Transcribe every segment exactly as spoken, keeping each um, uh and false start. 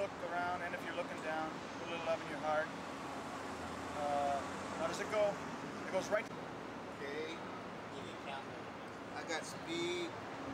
look around and if you're looking down, put a little love in your heart. Uh, how does it go? It goes right. Okay. I got speed.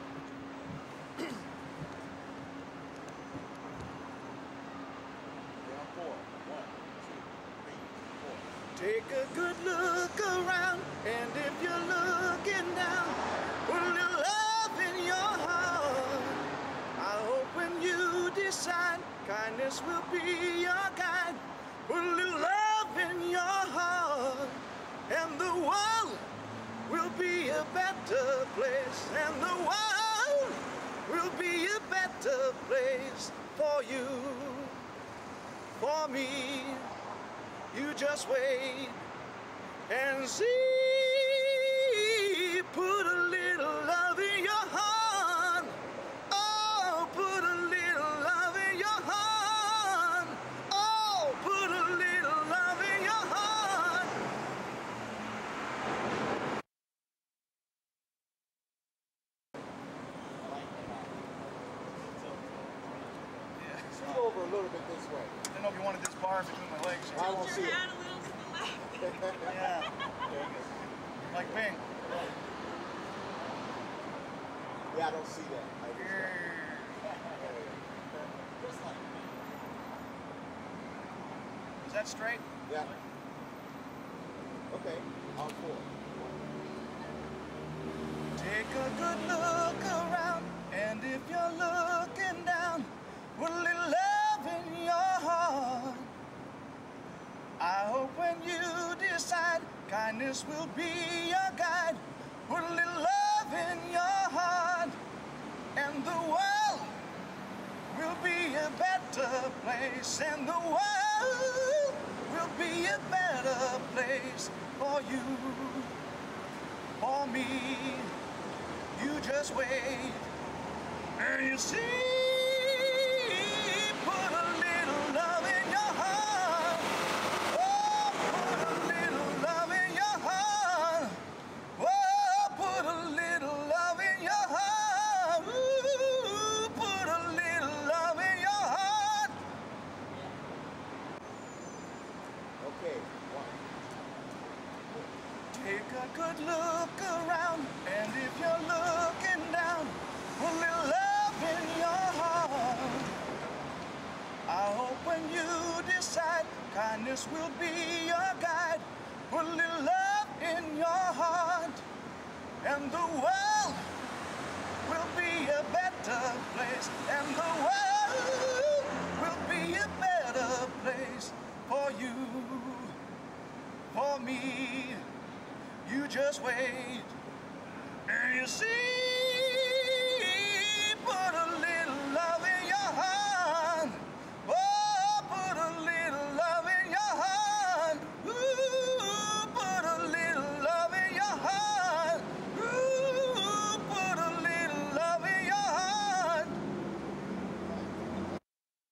Four. One, two, three, four. Take a good look around, and if you're looking down, put a little love in your heart. I hope when you decide, kindness will be your guide. Put a little love in your heart, and the world will be a better place. And the world will be a better place for you. For me, you just wait and see. Put a little love in your heart. Oh, put a little love in your heart. Oh, put a little love in your heart. Yeah. Scoot over a little bit this way. I don't know if you wanted this bar between my legs. I won't see it. Tilt your head a little to the left. Yeah. Like Bing. Yeah, I don't see that. I just Is that straight? yeah. Okay, on four. Take a good look around, and if you're looking down, put a little love in your heart. I hope when you decide, kindness will be your guide. Put a little love in your heart, and the world will be a better place. And the world will be a better place for you, for me. You just wait and you see. Put a little love in your heart. Oh, put a little love in your heart. Oh, put a little love in your heart. Ooh, put a little love in your heart. Okay, one. Take a good look around, and if you're looking down, put a little love in your heart. I hope when you decide, kindness will be your guide. Put a little love in your heart, and the world will be a better place. And the world will be a better place for you, for me. You just wait and you see.